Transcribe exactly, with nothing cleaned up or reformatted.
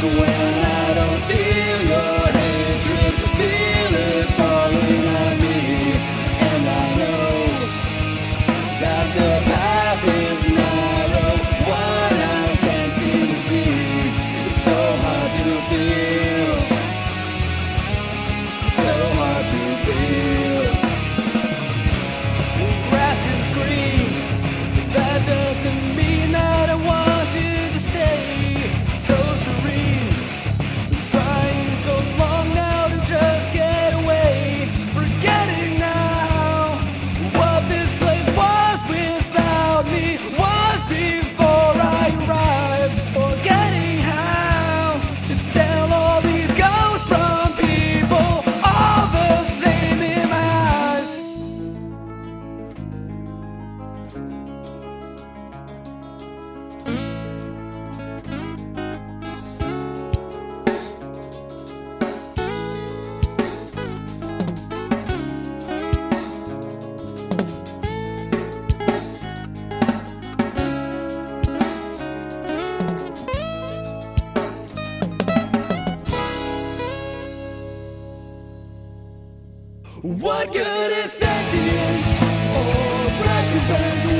when I don't feel your hatred, feel it falling on me. And I know that the path is narrow, one I can't seem to see. It's so hard to feel, so hard to feel. The grass is green, but that doesn't mean that I want you to stay. So serene, been trying so long now to just get away, forgetting now what this place was without me, was before I arrived, forgetting how to tell all these ghosts from people all the same in my eyes. What good is sentience or recompense